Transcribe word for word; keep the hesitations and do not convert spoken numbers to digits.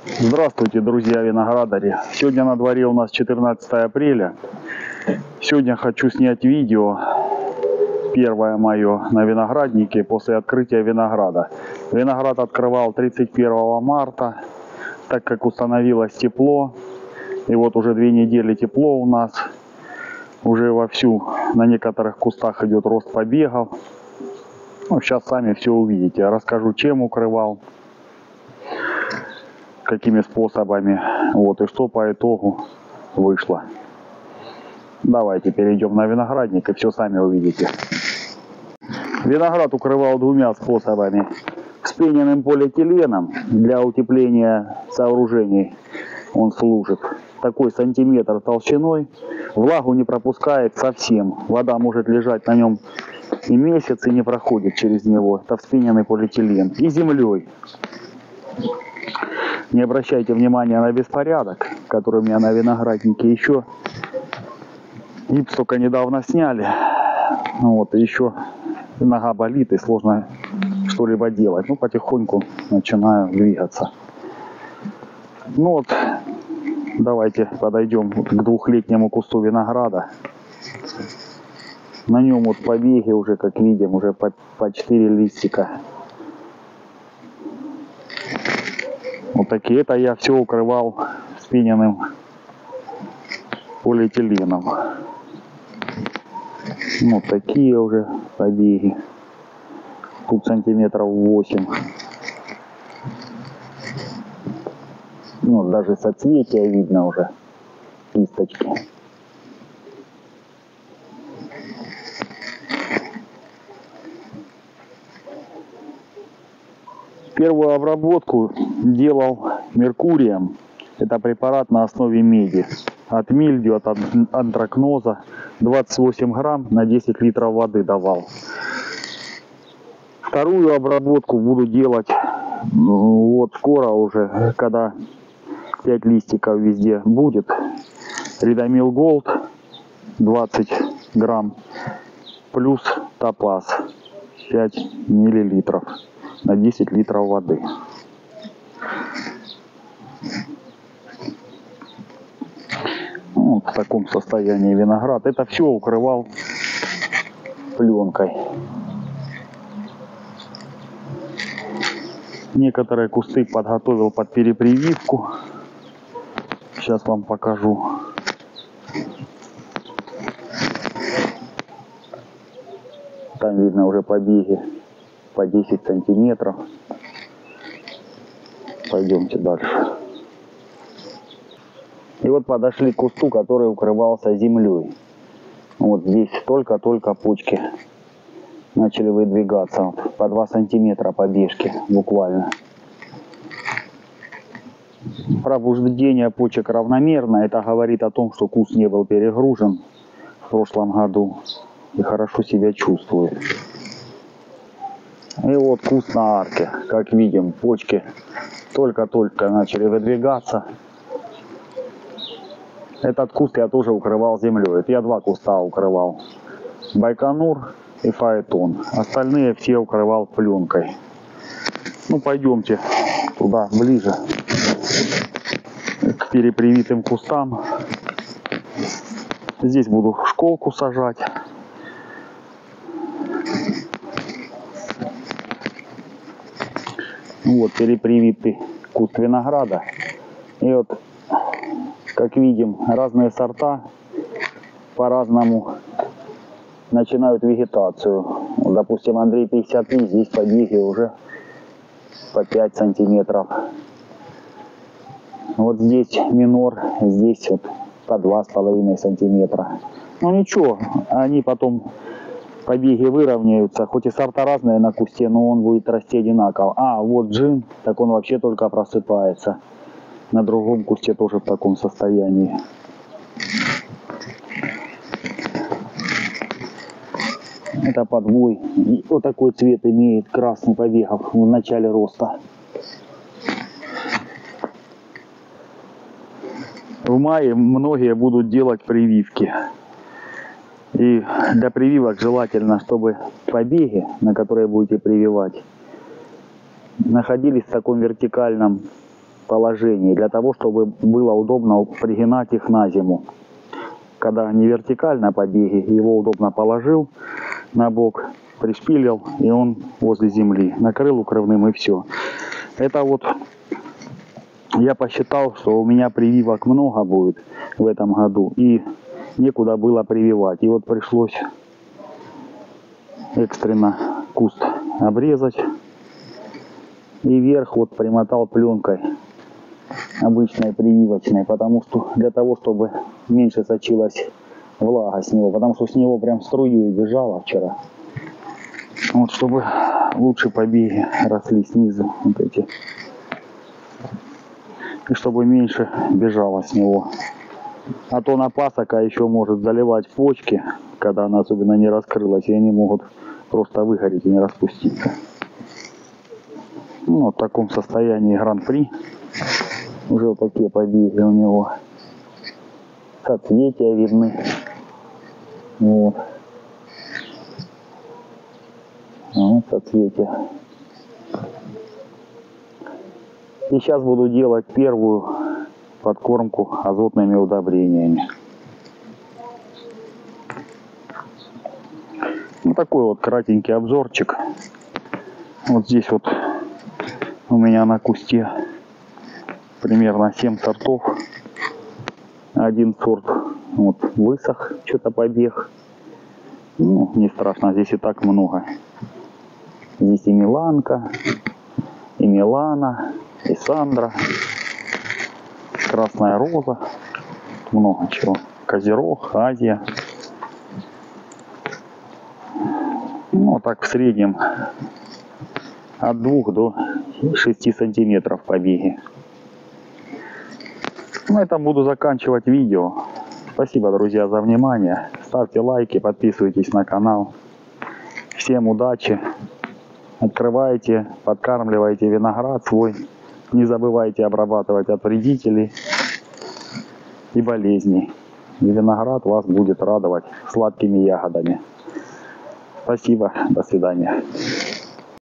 Здравствуйте, друзья виноградари! Сегодня на дворе у нас четырнадцатое апреля. Сегодня хочу снять видео, первое мое, на винограднике после открытия винограда. Виноград открывал тридцать первого марта, так как установилось тепло. И вот уже две недели тепло у нас. Уже вовсю на некоторых кустах идет рост побегов. Ну, сейчас сами все увидите. Я расскажу, чем укрывал, какими способами, вот, и что по итогу вышло. Давайте перейдем на виноградник и все сами увидите. Виноград укрывал двумя способами. Вспененным полиэтиленом для утепления сооружений он служит. Такой сантиметр толщиной. Влагу не пропускает совсем. Вода может лежать на нем и месяц, и не проходит через него. Это вспененный полиэтилен. И землей. Не обращайте внимания на беспорядок, который у меня на винограднике. Еще гипс только недавно сняли. Вот, и еще нога болит, и сложно что-либо делать. Ну, потихоньку начинаю двигаться. Ну вот, давайте подойдем к двухлетнему кусту винограда. На нем вот побеги уже, как видим, уже по, по четыре листика. Вот такие. Это я все укрывал вспененным полиэтиленом. Вот такие уже побеги. Тут сантиметров восемь. Ну, даже соцветия видно уже. Кисточки. Первую обработку делал меркурием. Это препарат на основе меди. От мильдию, от антракноза. двадцать восемь грамм на десять литров воды давал. Вторую обработку буду делать вот скоро уже, когда пять листиков везде будет. Редомил Голд двадцать грамм плюс топаз пять миллилитров на десять литров воды. Вот в таком состоянии виноград. Это все укрывал пленкой. Некоторые кусты подготовил под перепрививку. Сейчас вам покажу. Там видно уже побеги по десять сантиметров. Пойдемте дальше. И вот подошли к кусту, который укрывался землей. Вот здесь только-только почки начали выдвигаться. По два сантиметра побежки буквально. Пробуждение почек равномерно. Это говорит о том, что куст не был перегружен в прошлом году и хорошо себя чувствует. И вот куст на арке. Как видим, почки только-только начали выдвигаться. Этот куст я тоже укрывал землей. Это я два куста укрывал. Байконур и Фаэтон. Остальные все укрывал пленкой. Ну, пойдемте туда ближе. К перепривитым кустам. Здесь буду школку сажать. Вот перепривитый куст винограда. И вот, как видим, разные сорта по-разному начинают вегетацию. Вот, допустим, Андрей пятьдесят три, здесь побеги уже по пять сантиметров. Вот здесь минор, здесь вот по два с половиной сантиметра. Ну ничего, они потом, побеги выровняются. Хоть и сорта разные на кусте, но он будет расти одинаково. А, вот джин, так он вообще только просыпается. На другом кусте тоже в таком состоянии. Это подвой. И вот такой цвет имеет, красный побегов в начале роста. В мае многие будут делать прививки. И для прививок желательно, чтобы побеги, на которые будете прививать, находились в таком вертикальном положении, для того, чтобы было удобно пригинать их на зиму. Когда они вертикально по беге, его удобно положил на бок, пришпилил, и он возле земли. Накрыл укрывным, и все. Это вот я посчитал, что у меня прививок много будет в этом году, и некуда было прививать. И вот пришлось экстренно куст обрезать. И вверх вот примотал пленкой обычной прививочной, потому что для того, чтобы меньше сочилась влага с него, потому что с него прям струю бежала вчера. Вот чтобы лучше побеги росли снизу вот эти. И чтобы меньше бежало с него. А то на пасока еще может заливать почки, когда она особенно не раскрылась, и они могут просто выгореть и не распуститься. Ну, вот в таком состоянии гран-при. Уже вот такие побеги у него. Соцветия видны. Вот. Вот соцветия. И сейчас буду делать первую подкормку азотными удобрениями. Вот такой вот кратенький обзорчик. Вот здесь вот у меня на кусте примерно семь сортов. Один сорт вот высох, что-то побег. Ну, не страшно, здесь и так много. Здесь и Миланка, и Милана, и Сандра, Красная Роза, много чего. Козерог, Азия. Ну, так в среднем от двух до шести сантиметров побеги. На этом буду заканчивать видео. Спасибо, друзья, за внимание. Ставьте лайки, подписывайтесь на канал. Всем удачи. Открывайте, подкармливайте виноград свой. Не забывайте обрабатывать от вредителей и болезней. И виноград вас будет радовать сладкими ягодами. Спасибо, до свидания.